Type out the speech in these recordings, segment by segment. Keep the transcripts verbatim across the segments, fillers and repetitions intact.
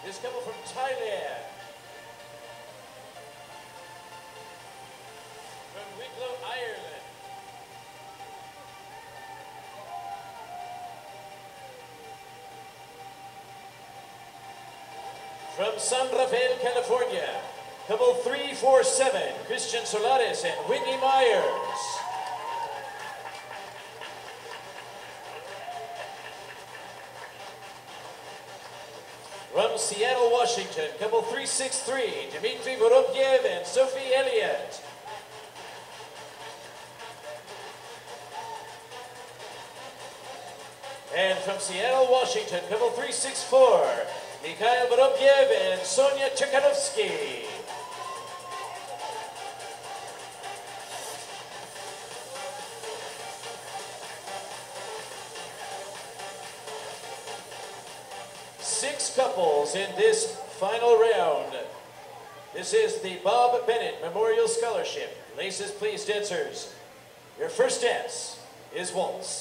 This couple from Thailand. From Wicklow, Ireland. From San Rafael, California, couple three four seven, Christian Solares and Whitney Myers. From Seattle, Washington, couple three six three, Dmitry Vorobyev and Sophie Elliott. And from Seattle, Washington, couple three six four, Mikhail Vorobyev and Sonia Chikanovsky. Six couples in this final round. This is the Bob Bennett Memorial Scholarship. Laces, please, dancers. Your first dance is waltz.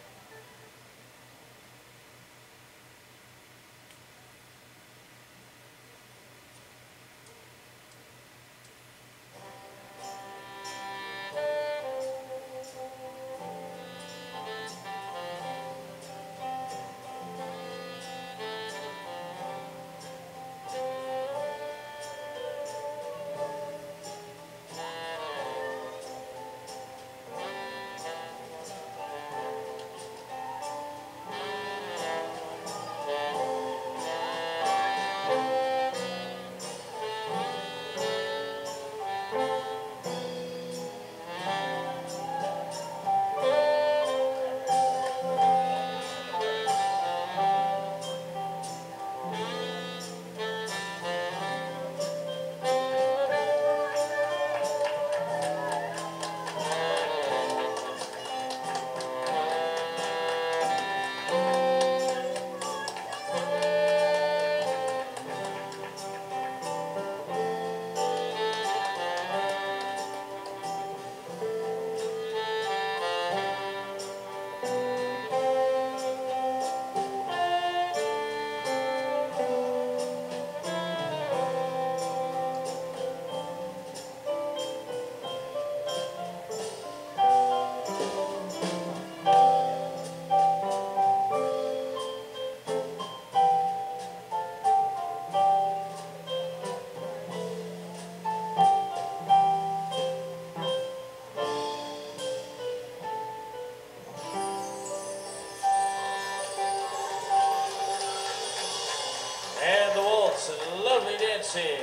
And the waltz, lovely dancing.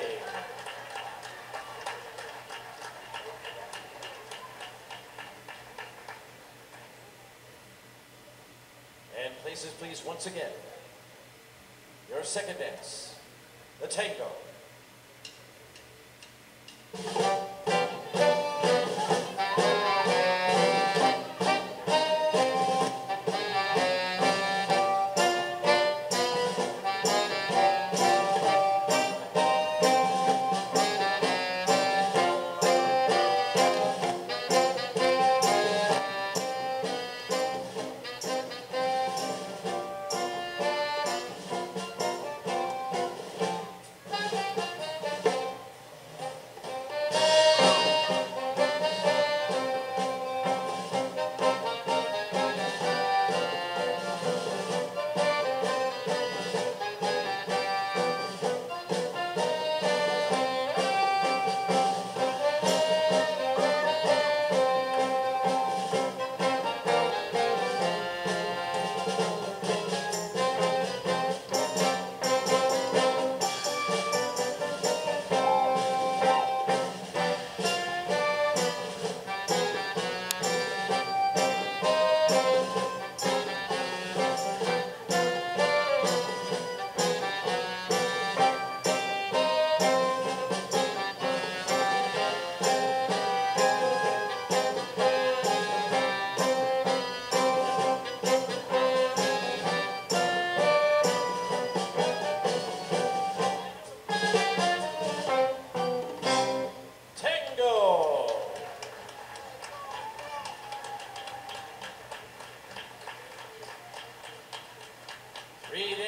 And places, please, once again. Your second dance, the tango.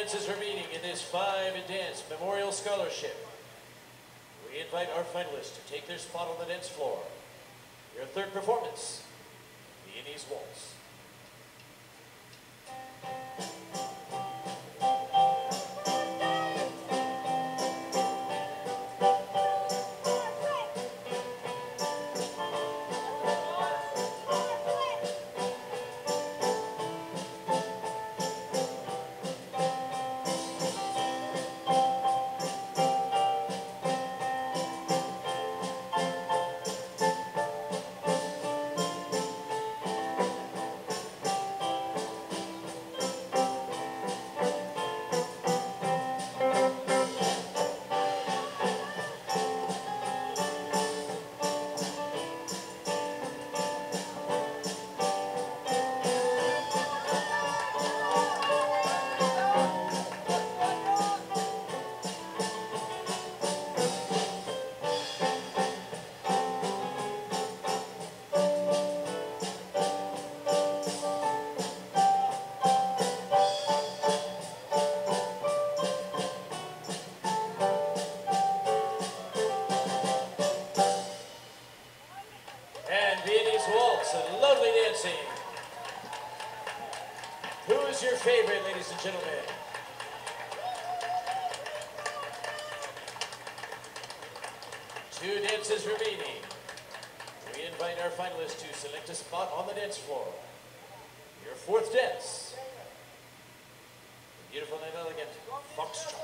dances remaining in this five-dance Memorial Scholarship. We invite our finalists to take their spot on the dance floor. Your third performance, Viennese Waltz. Lovely dancing. Who is your favorite, ladies and gentlemen? Two dances remaining. We invite our finalists to select a spot on the dance floor. Your fourth dance. Beautiful and elegant foxtrot.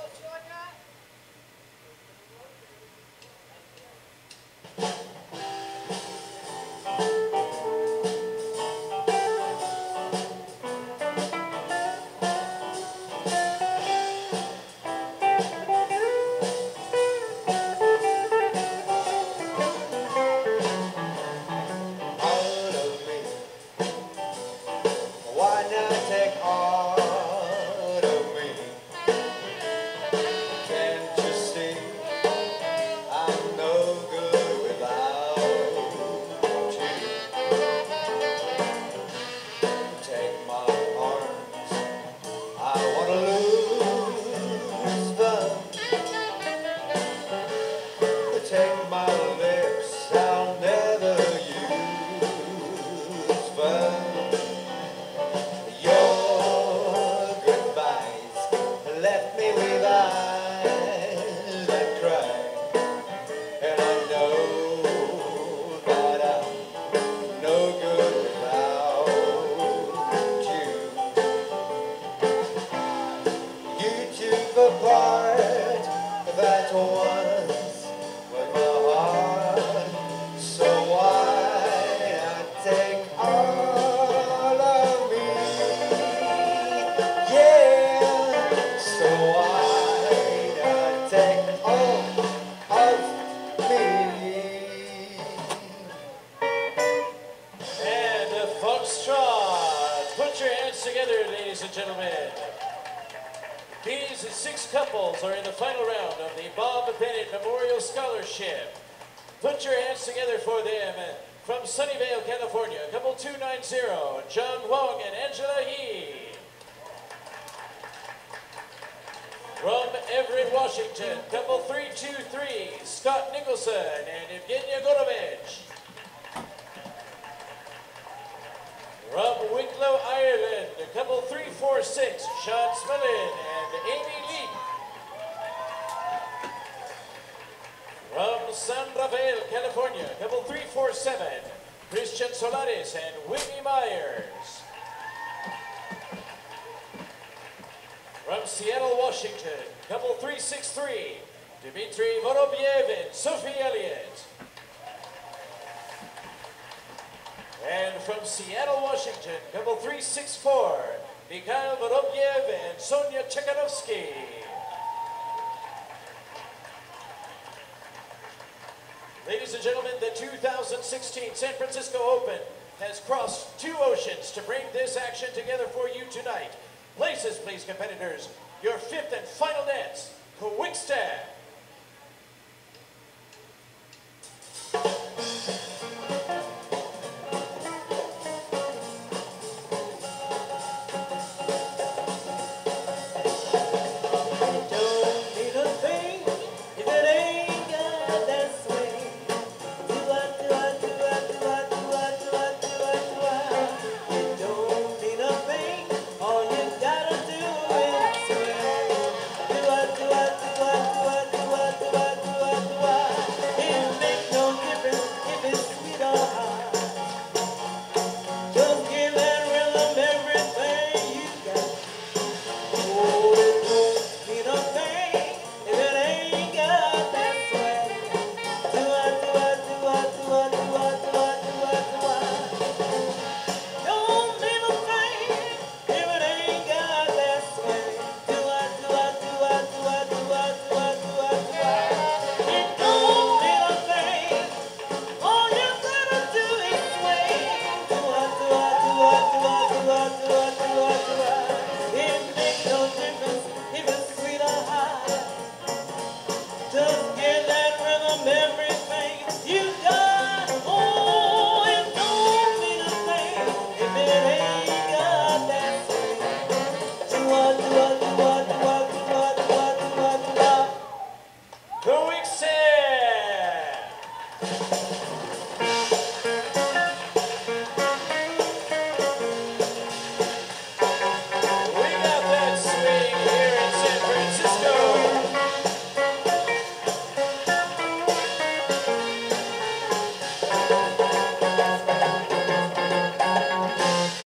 Together, ladies and gentlemen. These six couples are in the final round of the Bob Bennett Memorial Scholarship. Put your hands together for them. From Sunnyvale, California, couple two nine zero, John Wong and Angela He. From Everett, Washington, couple three two three, Scott Nicholson and Evgenia Gorovich. From Wicklow, Ireland, couple three four six, Sean Smillen and Amy Lee. From San Rafael, California, couple three four seven, Christian Solares and Whitney Myers. From Seattle, Washington, couple three six three, Dmitry Vorobyev and Sophie Elliott. And from Seattle, Washington, couple three six four, Mikhail Vorobyev and Sonia Chekanovsky. Ladies and gentlemen, the two thousand sixteen San Francisco Open has crossed two oceans to bring this action together for you tonight. Places, please, competitors. Your fifth and final dance, Quick Step.